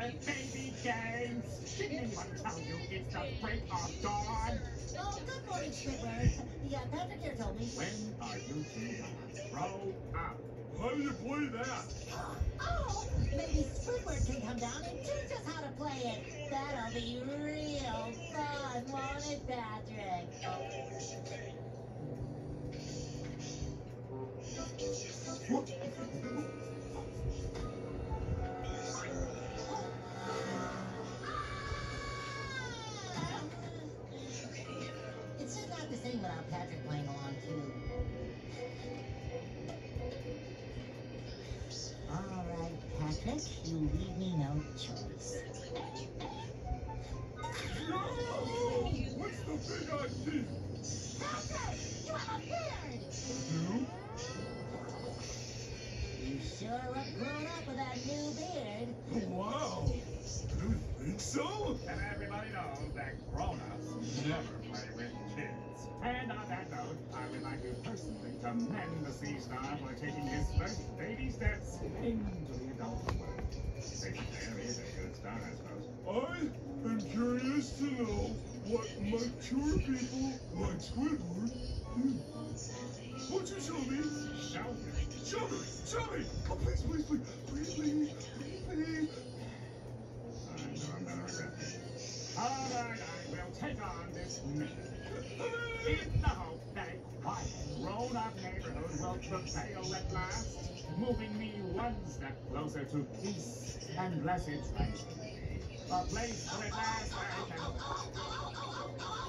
at baby games. Didn't anyone tell you it's the break of dawn? Oh, good morning, Squidward. Yeah, Patrick here told me. When are you two gonna grow up? How do you play that? Oh, maybe Squidward can come down and teach us how to play it. That'll be real fun, won't it, Patrick? It's just not the same without Patrick playing along, too. All right, Patrick, you leave me no choice. No! What's the big idea? Patrick, you have a beard! You? You sure look grown up with that new beard. Wow! You think so? And everybody knows that grown-ups never play with kids. And on that note, I would like to personally commend the Sea Star for taking his first baby steps into the adult world. There is a good start, I suppose. I am curious to know what mature people like Squidward do. Won't you show me? Show me. Show me! Show me! Oh, please, please, please, please, please, please. I know I'm gonna regret this. All right, I will take on this mission. In the hope that a quiet, grown-up neighborhood will prevail at last, moving me one step closer to peace and blessed tranquility. A place where at last I can...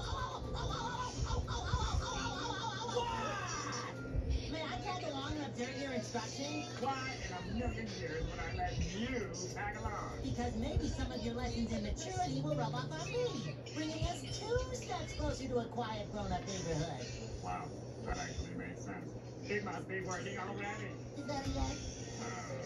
May I tag along and observe your instruction? Why in a million years would I let you tag along? Because maybe some of your lessons in maturity will rub off on me, bringing us 2 steps closer to a quiet, grown-up neighborhood. Wow, that actually makes sense. It must be working already. Is that a yes?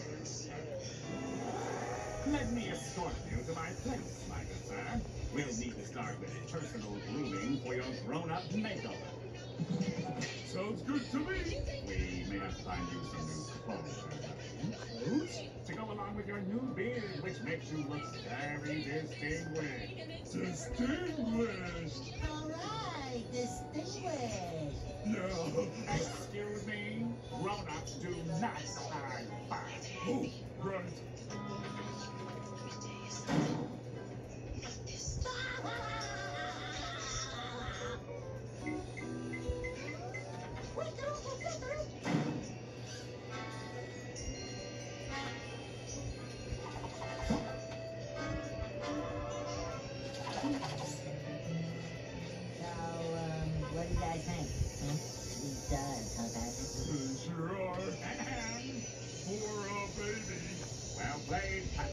Let me escort you to my place, my good sir. We'll need to start with personal grooming for your grown-up makeover. Sounds good to me. We may have to find you some new clothes. Clothes? To go along with your new beard, which makes you look very distinguished. Distinguished. All right, distinguished. Yeah. Excuse me, grown-ups do not hide fire. Oh, right. What do you guys think? Sweet does, huh, Patrick? Sure are. And For a baby. well played,